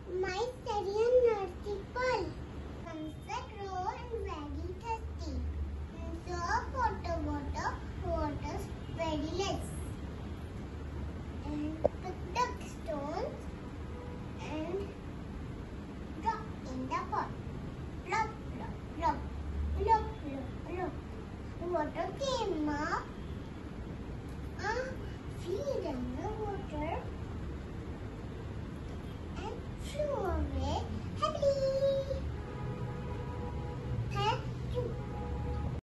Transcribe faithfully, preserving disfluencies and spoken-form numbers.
My study and nursery pearl. Sunset raw and very thirsty. So water, water, water very less. And pick the stones and drop in the pot.